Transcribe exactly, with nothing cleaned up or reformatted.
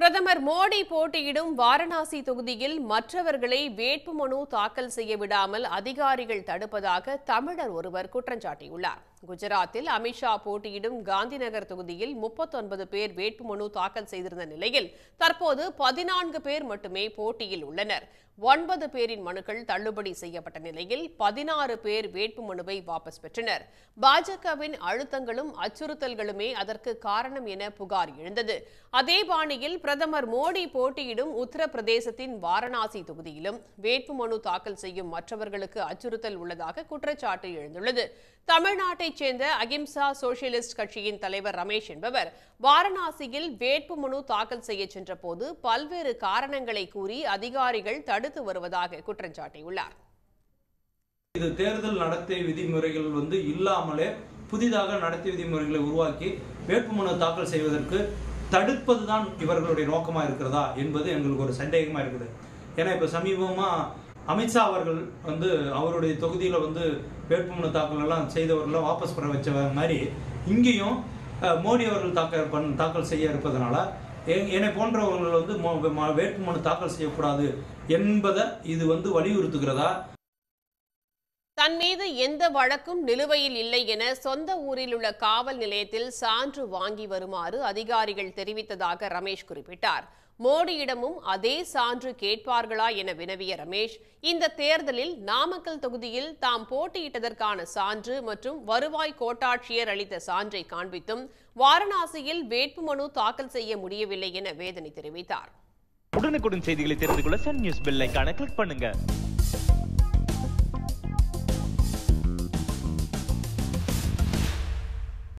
பிரதமர் மோடி போட்டியிடும் வாரணாசி தொகுதியில் மற்றவர்களை வேட்புமனு தாக்கல் செய்ய விடாமல் அதிகாரிகள் தடுப்பதாக தமிழர் ஒருவர் குற்றம் சாட்டியுள்ளார். குஜராத்தில் அமித்ஷா போட்டியிடும் காந்திநகர் தொகுதியில் முப்பத்தொன்பது பேர் வேட்புமனு தாக்கல் செய்திருந்த நிலையில் தற்போது பதினான்கு பேர் மட்டுமே போட்டியில் உள்ளனர். ஒன்பது பேரின் மனுக்கள் தள்ளுபடி செய்யப்பட்ட நிலையில் பதினாறு பேர் வேட்புமனுவை வாபஸ் பெற்றனர். பாஜகவின் அழுத்தங்களும் அச்சுறுத்தல்களுமே அதற்கு காரணம் என புகார் எழுந்தது. அதே பாணியில் பிரதமர் மோடி போட்டியிடும் உத்தரப்பிரதேசத்தின் வாரணாசி தொகுதியிலும் வேட்புமனு தாக்கல் செய்யும் மற்றவர்களுக்கு அச்சுறுத்தல் உள்ளதாக குற்றச்சாட்டு எழுந்துள்ளது. தமிழ்நாட்டைச் சேர்ந்த அகிம்சா சோசியலிஸ்ட் கட்சியின் தலைவர் ரமேஷ் என்பவர் வாரணாசியில் வேட்புமனு தாக்கல் செய்ய சென்றபோது பல்வேறு காரணங்களை கூறி அதிகாரிகள் தடுத்து வருவதாக குற்றம் சாட்டியுள்ளார். இது தேர்தல் நடத்தை விதிமுறைகள் வந்து இல்லாமலே புதிதாக நடத்தை விதிமுறைகளை உருவாக்கி வேட்புமனு தாக்கல் செய்வதற்கு தடுப்பதுதான் இவர்களுடைய நோக்கமா இருக்கிறதா என்பது எங்களுக்கு ஒரு சந்தேகமா இருக்குது. ஏன்னா இப்ப சமீபமா அமித்ஷா அவர்கள் வந்து அவருடைய தொகுதியில வந்து வேட்புமனு தாக்கல் எல்லாம் செய்தவர்கள் வாபஸ் பெற வச்ச மாதிரி இங்கேயும் மோடி அவர்கள் தாக்கல் தாக்கல் செய்ய இருப்பதனால என்னை போன்றவர்கள் வந்து வேட்புமனு தாக்கல் செய்யக்கூடாது என்பதை இது வந்து வலியுறுத்துகிறதா? தன் மீது எந்த வழக்கும் நிலுவையில் இல்லை என சொந்த ஊரில் உள்ள காவல் நிலையத்தில் சான்று வாங்கி வருமாறு அதிகாரிகள் தெரிவித்ததாக ரமேஷ் குறிப்பிட்டார். மோடியிடமும் அதே சான்று கேட்பார்களா என வினவிய ரமேஷ், இந்த தேர்தலில் நாமக்கல் தொகுதியில் தாம் போட்டியிட்டதற்கான சான்று மற்றும் வருவாய் கோட்டாட்சியர் அளித்த சான்றை காண்பித்தும் வாரணாசியில் வேட்புமனு தாக்கல் செய்ய முடியவில்லை என வேதனை தெரிவித்தார். உடனுக்குடன் செய்திகளை தெரிந்து கொள்ள சன் நியூஸ் பெல் ஐகானை கிளிக் பண்ணுங்க.